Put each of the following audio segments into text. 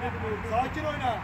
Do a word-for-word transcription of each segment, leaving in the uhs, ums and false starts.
Sakin oyna.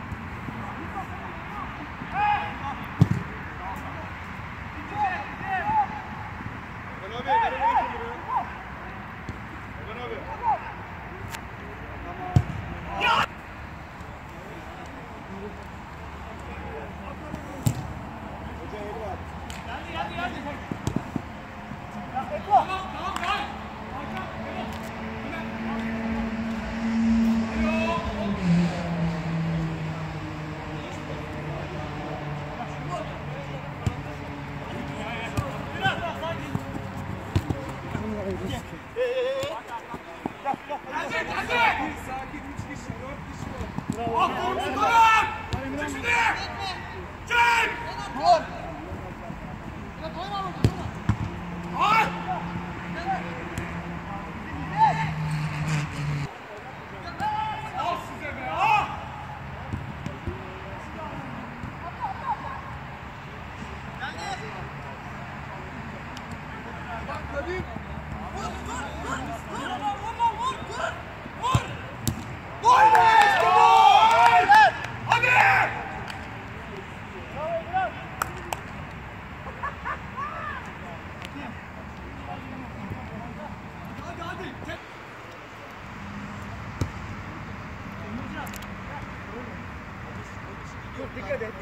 Dikkat et.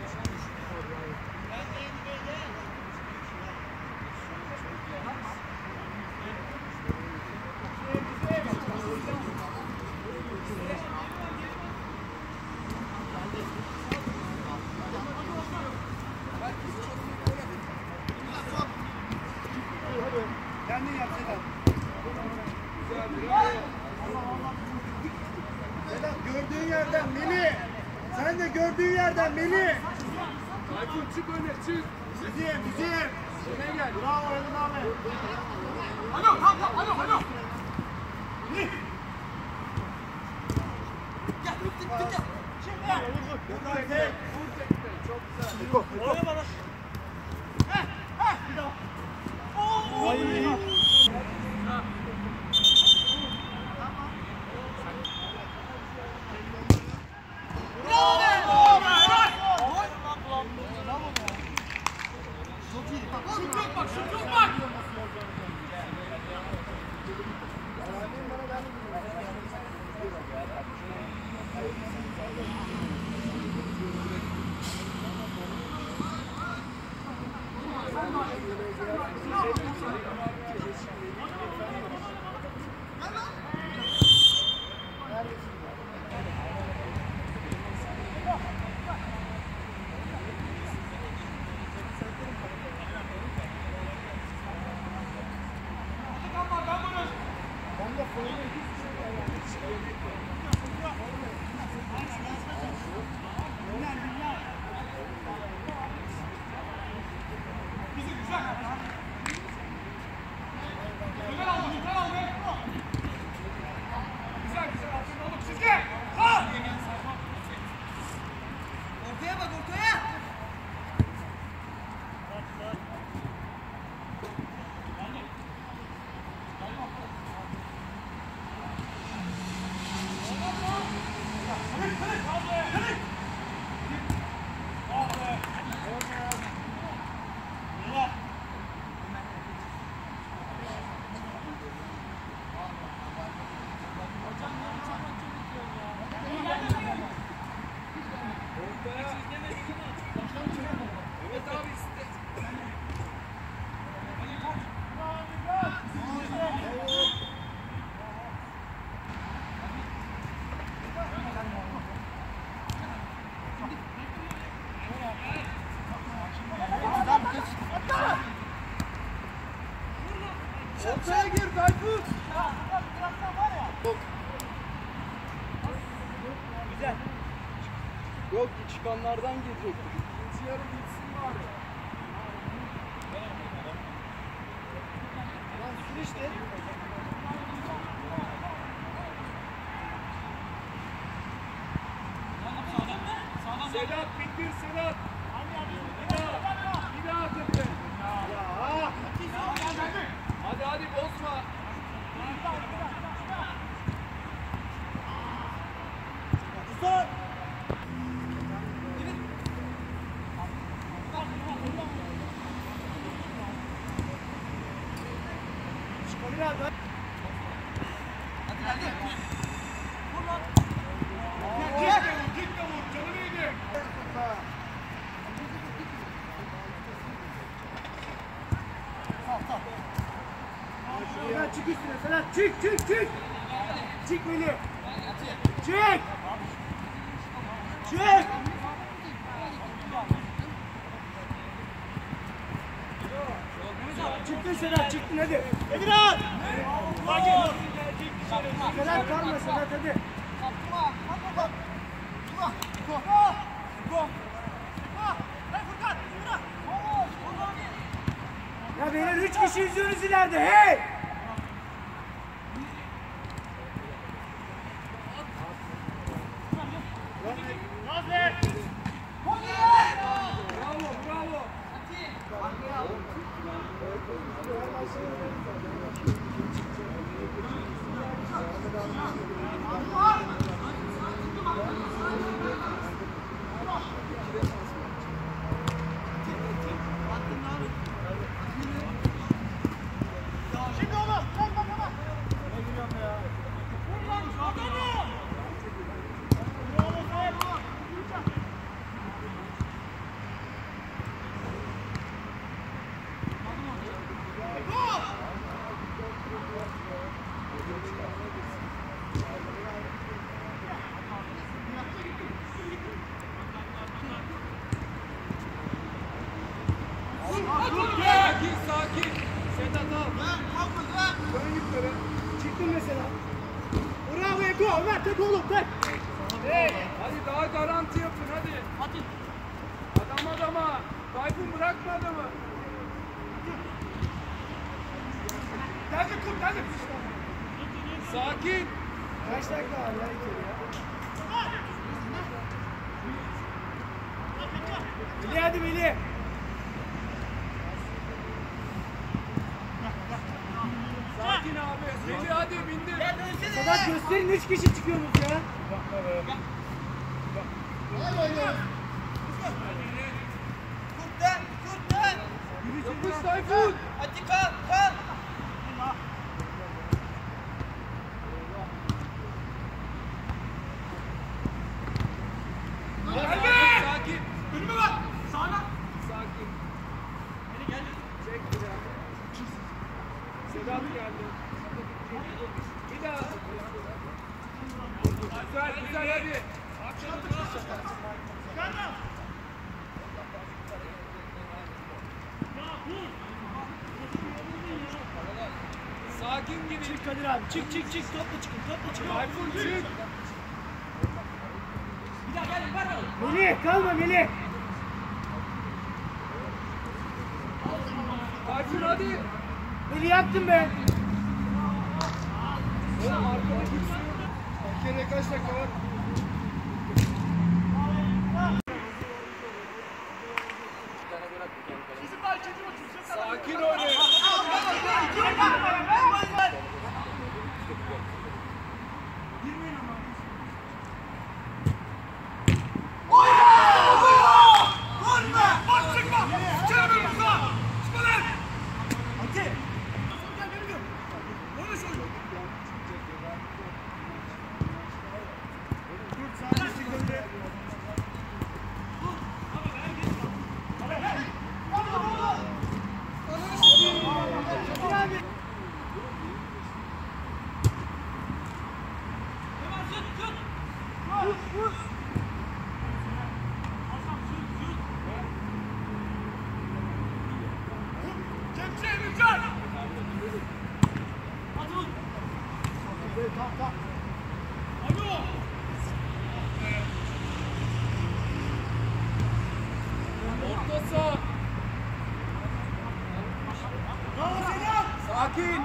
Kendin yap Sedat. Sedat gördüğün yerden Melih. Sen de gördüğün yerden Melih. Tayfun çık öne çık. Bizim bizim. Öne gel. Bravo Elin abi. Alo tamam tamam alo alo. Melih. Gel bitti bitti gel. Şimdi ya. Vur vur. Vur tek. Vur tekte çok güzel. Oraya bana. Heh heh. Bir daha. Oo. Ay. Şut yok bak şut yok bak. Ortaya gir Tayfun. Güzel. Yok ki çıkanlardan girecektim. İkinci yarı bitsin bari. Lan sür işte. Sedat bitir Sedat. Bir daha. Bir daha tepe. Ya. Hadi hadi bozma. Sedat çık çık çık. Çık Melih. Çık. Çık. Çıktın Sedat çıktın hadi. Emirhan. Sakin. Sedat kalma Sedat hadi. Ya beyler üç kişi yüzüyoruz ileride hey. Sakin sakin. Sedat al. Dön yukarı. Çıktın mesela. Bravo Eko. Ömer tek oğlum tek. Hadi daha garanti yapın hadi. Hadi. Adam adama. Tayfun bırakma adamı. Geldi kur geldi. Sakin. Kaç dakika var ya içeri ya? Melih hadi Melih. Sakin abi. Melih hadi bindir. Sedat gösterin üç kişi çıkıyoruz ya. Yapış Tayfun. Hadi kalk kalk. Sakin. Sakin. Önüme bak. Sağına. Sakin. Beni geldi. Çek bir daha. Sedat geldi. Bir daha. Güzel güzel hadi. Sakin gibi. Çık Kadir abi. Çık çık çık. Topla çıkın. Topla çıkın. Tayfun çık. Bir daha gel. Ver bana. Melih kalma Melih. Tayfun hadi. Melih yaptın be. Oğlum arkada gitsin. Erkeğine kaç dakika var? Sakin oynayın. Orta saha. Sakin.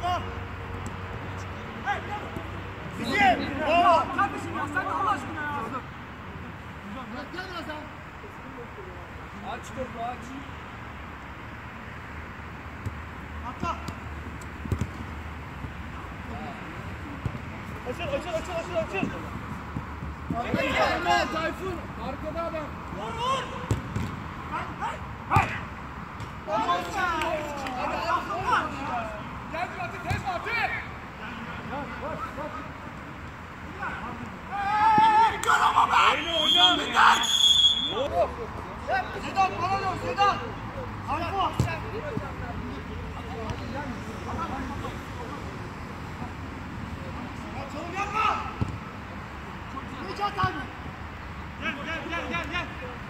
Bizi! Bravo! Kardeşim ya sen de Allah aşkına ya. Gel biraz daha. Aç topu aç. Atla! Açıl, açıl, açıl, açıl, açıl! Gelme Tayfun. Arkada adam. Vur, vur! Hay, hay! Hay! Gel bir atı tez atı. Oyna, oyna! Sedat, bana dön, Sedat! Harika! Çalım yapma! Necat abi! Gel, gel, gel, gel, gel!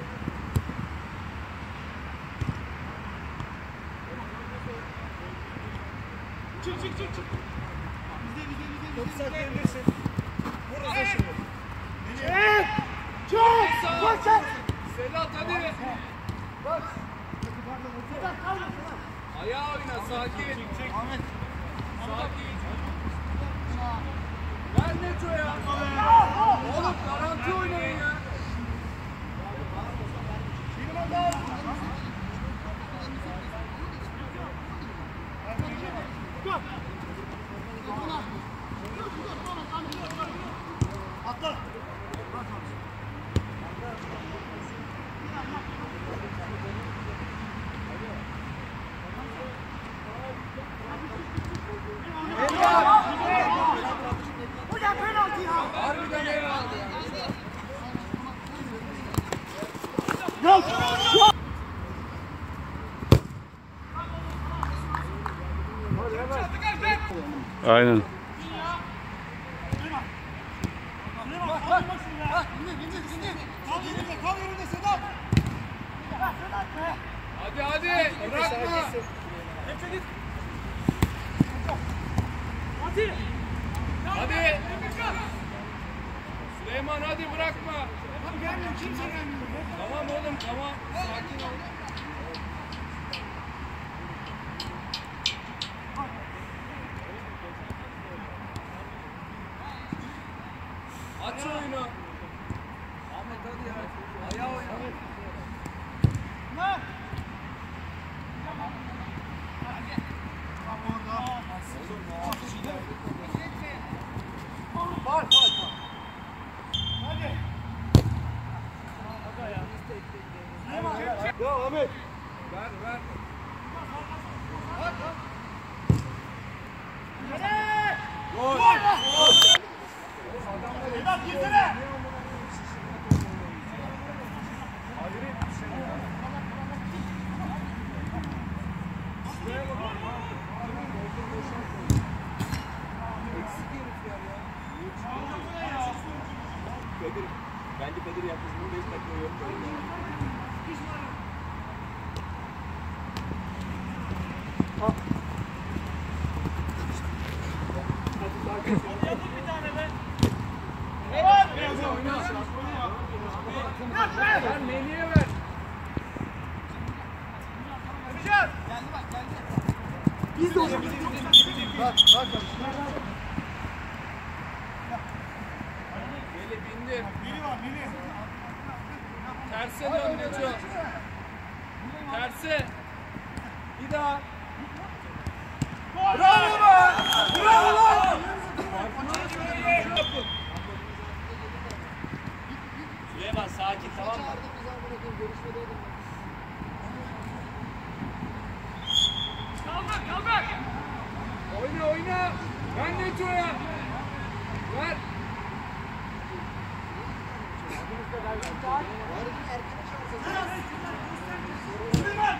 Çık, çık, çık, çık! Bizde, bizde, bizde, bizde! Çok saklayabilirsin. Burası şimdi. Çek! Çek! Bak sen! Sedat hadi. Bak! Sedat, kalma! Ayağa oyna sakin. Ahmet! Sakin. Ver Neto'ya. Oğlum garanti oynayın ya. Atla! Hocam penaltı ya! Harbiden ya. Yok! Aynen. Bak, bak şunu ya! İndir, indir, indir! Kal yerinde, kal yerinde Sedat! Sedat be! Hadi hadi. Bırakma. Hadi! Hadi. Süleyman hadi bırakma. Tamam gelmiyor, kimse gelmiyor. Tamam oğlum tamam. Sakin ol. Aç oyunu. Ahmet hadi ya. Ayağa oyna. Ne? Var, var, var. Hadi. Ya Ahmet. Ver ver. Gol! Gol! Sedat girsene! Kadir, bence Kadir yaklaşımı beş dakika yok. Yapın bir tane be! Evet! Ver Melih'e ver. Emrecan! Geldi bak geldi. Biz de o zaman. Bak bak. Melih bindi. Biri var biri. Terse dön Neco. Terse. Bir daha. Bravo be! Bravo lan! Süleyman sakin tamam mı? Kaldır kaldır. Oyna oyna. Ver Neco'ya. Ver. Süleyman!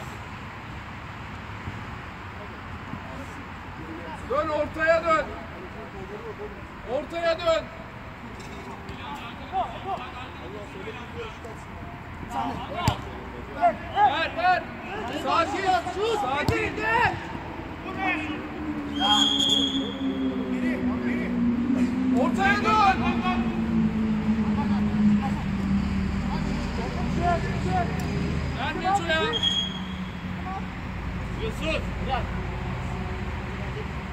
Dön ortaya dön. Ortaya dön. Ver ver. Sakin. Sakin. Ortaya dön. Ver Neco'ya. Yusuf, bırak.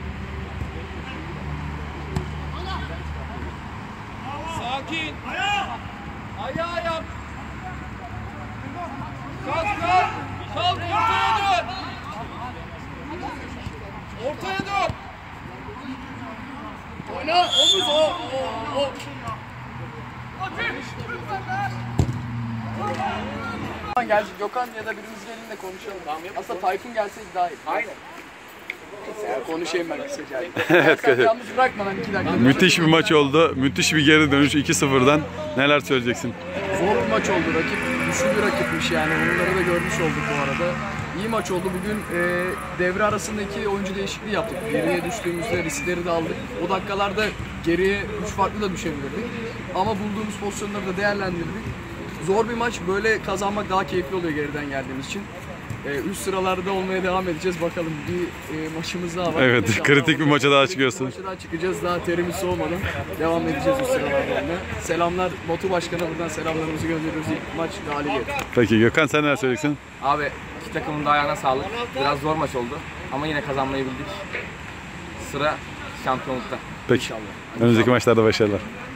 sakin. Ayağa yap. Kalk kalk. Kalk ortaya dön. Ortaya dön. Oyna. Omuz o. o, o. Gel Gökhan ya da birimiz gelin de konuşalım. Aslında Tayfun gelseydi daha iyi. Aynen. Neyse ya, konuşayım ben kısaca. Evet, Sen yalnız bırakma lan iki dakika. Müthiş bir maç oldu. Müthiş bir geri dönüş iki sıfırdan. Neler söyleyeceksin? Zor bir maç oldu. Rakip güçlü bir rakipmiş yani. Bunları da görmüş olduk bu arada. İyi maç oldu. Bugün e, devre arasındaki oyuncu değişikliği yaptık. Geriye düştüğümüzde riskleri de aldık. O dakikalarda geriye üç farklı da düşebilirdik. Ama bulduğumuz pozisyonları da değerlendirdik. Zor bir maç. Böyle kazanmak daha keyifli oluyor geriden geldiğimiz için. E, üst sıralarda olmaya devam edeceğiz. Bakalım bir e, maçımız daha var. Evet, İnşallah kritik bir orada- maça daha çıkıyorsun. Bir maça daha çıkacağız. Daha terimiz soğumadan devam edeceğiz üst sıralarda olmaya. Selamlar. Batu Başkan'a buradan selamlarımızı gönderiyoruz. İlk maç galibiyet. Peki Gökhan sen neler söyleyeceksin? Abi iki takımın da ayağına sağlık. Biraz zor maç oldu. Ama yine kazanmayı bildik. Sıra şampiyonlukta. Peki. Önümüzdeki maçlarda başarılar.